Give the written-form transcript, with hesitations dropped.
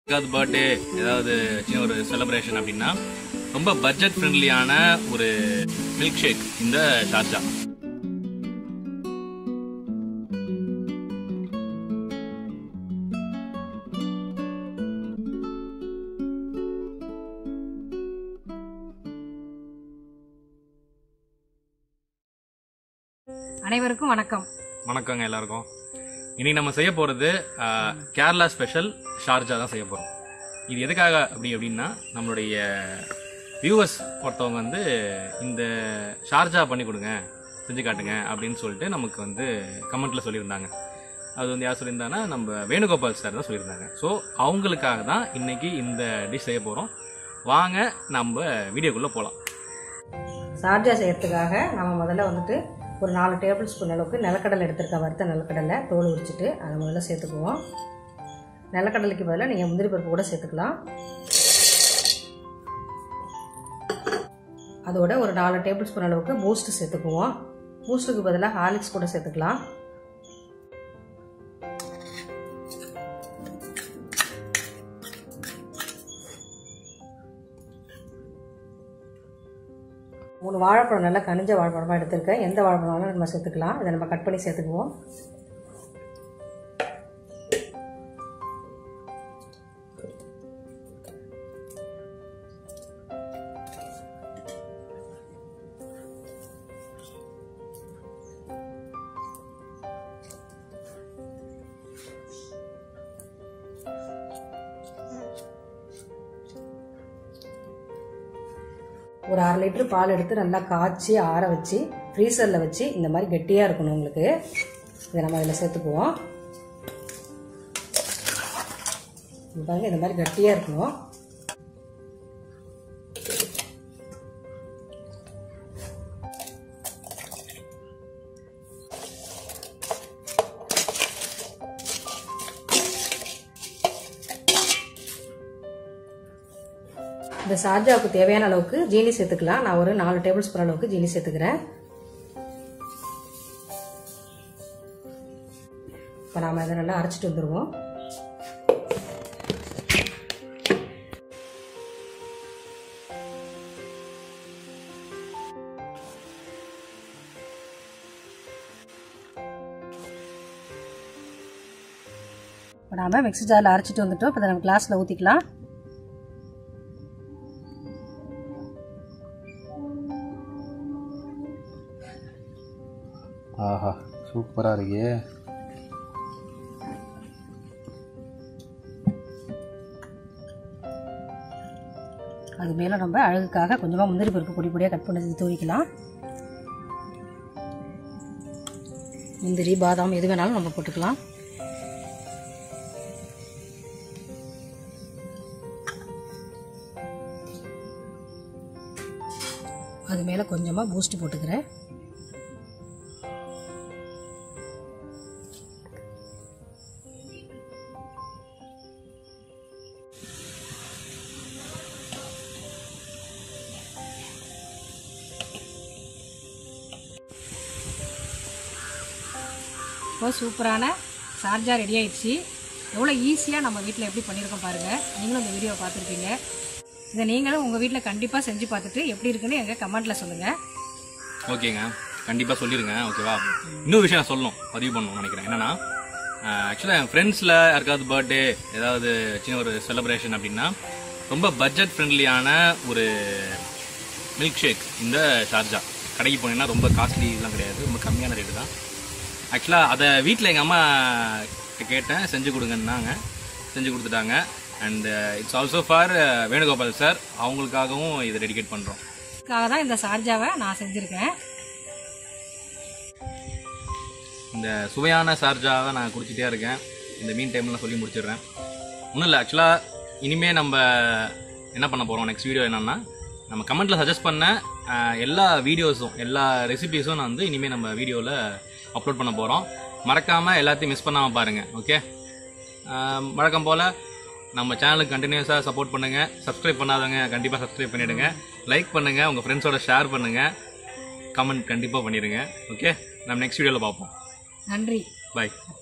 Birthday ஏதாவது சின்ன ஒரு செலிப்ரேஷன் அப்படின்னா ரொம்ப பட்ஜெட் ஃப்ரெண்ட்லியான ஒரு மில்க் ஷேக் இந்த ஷார்ஜா. அனைவருக்கும் வணக்கம். வணக்கங்க எல்லாருக்கும். இன்னைக்கு நம்ம செய்ய போறது கேரளா ஸ்பெஷல் ஷார்ஜா தான் செய்ய போறோம். இது எதுக்காக அப்படின்னா நம்மளுடைய வியூவர்ஸ் ஒருத்தவங்க இந்த ஷார்ஜா பண்ணி கொடுங்க, செஞ்சு காட்டுங்க அப்படின்னு சொல்லிட்டு நமக்கு கமெண்ட்ல சொல்லியிருந்தாங்க. அது யார் சொல்லியிருந்தாங்கன்னா நம்ம வேணுகோபால் சார் தான் சொல்லியிருந்தாங்க. ஸோ அவங்களுக்காக தான் இன்னைக்கு இந்த டிஷ் செய்ய போறோம். வாங்க நம்ம வீடியோக்குள்ள போகலாம். ஷார்ஜா செய்யறதுக்காக நம்ம முதல்ல ஒரு 4 டேபிள் ஸ்பூன் அளவுக்கு நிலக்கடலை எடுத்துருக்கேன். வறுத்த நிலக்கடலை தோல் உரிச்சிட்டு அதை முதல்ல சேர்த்துக்குவோம். நிலக்கடலைக்கு பதிலாக நீங்கள் முந்திரி பருப்பு கூட சேர்த்துக்கலாம். அதோட ஒரு 4 டேபிள் ஸ்பூன் அளவுக்கு பூஸ்ட் சேர்த்துக்குவோம். பூஸ்ட்டுக்கு பதிலாக ஹார்லிக்ஸ் கூட சேர்த்துக்கலாம். மூணு வாழைப்பழம் நல்லா கனிஞ்ச வாழைப்பழமாக எடுத்துருக்கேன். எந்த வாழைப்பழம் நம்ம சேர்த்துக்கலாம். இதை நம்ம கட் பண்ணி சேர்த்துக்குவோம். ஒரு 1/2 லிட்டர் பால் எடுத்து நல்லா காய்ச்சி ஆற வச்சு ஃப்ரீசரில் வச்சு இந்த மாதிரி கெட்டியாக இருக்கணும் உங்களுக்கு. இதை நம்ம அதில் சேர்த்துக்குவோம். பாருங்க, இந்த மாதிரி கட்டியாக இருக்கணும். இந்த ஷார்ஜாவுக்கு தேவையான அளவுக்கு ஜீனி சேர்த்துக்கலாம். நான் ஒரு 4 டேபிள் ஸ்பூன் அளவுக்கு ஜீனி சேர்த்துக்கிறேன். இப்போ நாம இதை நல்லா அரைச்சிட்டு வந்துடுவோம். இப்போ நாம மிக்ஸி ஜாரில் அரைச்சிட்டு வந்துட்டோம். இப்போ நம்ம கிளாஸில் ஊற்றிக்கலாம். ஆஹா, சூப்பராக இருக்கே. அது மேலே நம்ம அழகுக்காக கொஞ்சமாக முந்திரி பருப்பு பொடி பொடியாக கட் பண்ணி தூவிக்கலாம். முந்திரி பாதாம் எது வேணாலும் நம்ம போட்டுக்கலாம். அது மேலே கொஞ்சமாக பூஸ்ட் போட்டுக்கிறேன். இப்போ சூப்பரான ஷார்ஜா ரெடி ஆயிடுச்சு. எவ்வளோ ஈஸியாக நம்ம வீட்டில் எப்படி பண்ணியிருக்கோம் பாருங்கள். நீங்களும் இந்த வீடியோவை பார்த்துருப்பீங்க. இதை நீங்களும் உங்கள் வீட்டில் கண்டிப்பாக செஞ்சு பார்த்துட்டு எப்படி இருக்குன்னு எங்கள் கமெண்ட்டில் சொல்லுங்கள். ஓகேங்க, கண்டிப்பாக சொல்லிடுங்க. ஓகேவா? இன்னொரு விஷயம் நான் சொல்லணும், பதிவு பண்ணணும்னு நினைக்கிறேன். என்னன்னா ஆக்சுவலாக என் ஃப்ரெண்ட்ஸில் யாருக்காவது பர்த்டே ஏதாவது சின்ன ஒரு செலிப்ரேஷன் அப்படின்னா ரொம்ப பட்ஜெட் ஃப்ரெண்ட்லியான ஒரு மில்க் ஷேக் இந்த ஷார்ஜா. கடைக்கு போனீங்கன்னா ரொம்ப காஸ்ட்லிலாம் கிடையாது, ரொம்ப கம்மியான ரேட்டு தான். ஆக்சுவலாக அதை வீட்டில் எங்கள் அம்மா கேட்டேன், செஞ்சு கொடுங்கன்னாங்க. செஞ்சு கொடுத்துட்டாங்க. And it's also for Venugopal sir. அவங்களுக்காகவும் இதை டெடிகேட் பண்ணுறோம். அதுக்காக தான் இந்த ஷார்ஜாவை நான் செஞ்சுருக்கேன். இந்த சுவையான ஷார்ஜாவை நான் குடிச்சிட்டே இருக்கேன். இந்த மீன் டைமில் சொல்லி முடிச்சிடுறேன். ஒன்றும் இல்லை, ஆக்சுவலாக இனிமேல் நம்ம என்ன பண்ண போகிறோம், நெக்ஸ்ட் வீடியோ என்னென்னா நம்ம கமெண்ட்டில் சஜஸ்ட் பண்ண எல்லா வீடியோஸும் எல்லா ரெசிபீஸும் நான் இனிமேல் நம்ம வீடியோவில் அப்லோட் பண்ண போகிறோம். மறக்காமல் எல்லாத்தையும் மிஸ் பண்ணாமல் பாருங்கள். ஓகே, வழக்கம் போல் நம்ம சேனலுக்கு கண்டினியூஸாக சப்போர்ட் பண்ணுங்கள். சப்ஸ்கிரைப் பண்ணாதவங்க கண்டிப்பாக சப்ஸ்கிரைப் பண்ணிவிடுங்க. லைக் பண்ணுங்கள், உங்கள் ஃப்ரெண்ட்ஸோட ஷேர் பண்ணுங்கள், கமெண்ட் கண்டிப்பாக பண்ணிடுங்க. ஓகே, நம்ம நெக்ஸ்ட் வீடியோவில் பார்ப்போம். நன்றி. பாய்.